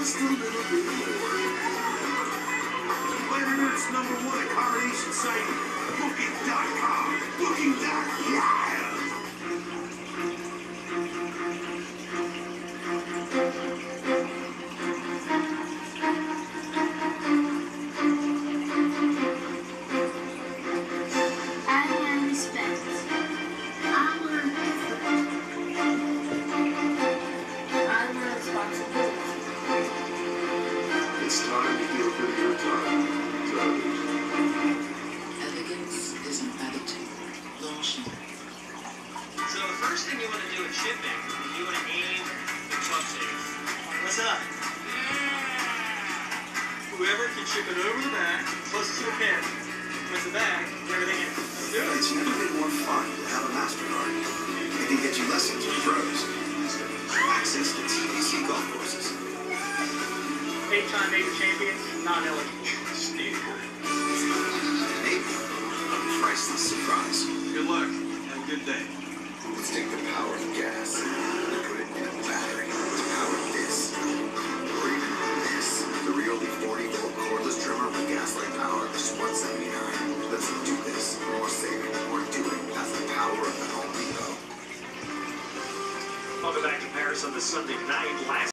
just a little bit more. Internet's #1 accommodation site, Booking.com. Booking.live. It's time to give them your time to others. Elegance is an attitude. Launching. So the first thing you want to do in shipping is you want to aim the truck safe. What's up? Whoever can ship it over the back, closest to the pin, puts the bag, everything in. Let's do it. It's never been more fun to have a MasterCard. It can get you lessons with pros. Access to TBC golf courses. 8-time major champion, not eligible. Steve. Maybe a priceless surprise. Good luck. Have a good day. Let's take the power of gas and put it in a battery to power this. Or even this. The Ryobi 40-volt cordless trimmer with gas-like power, just $179. Let's do this. More saving, more doing. That's the power of the Home Depot. Welcome back to Paris on this Sunday night. Last